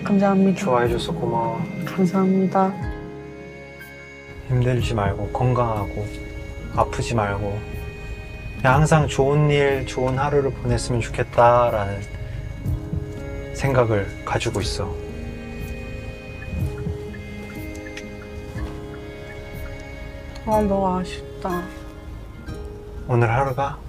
감사합니다. 좋아해줘서 고마워. 감사합니다. 힘들지 말고 건강하고 아프지 말고 그냥 항상 좋은 일, 좋은 하루를 보냈으면 좋겠다라는 생각을 가지고 있어. 아, 너무 아쉽다. 오늘 하루가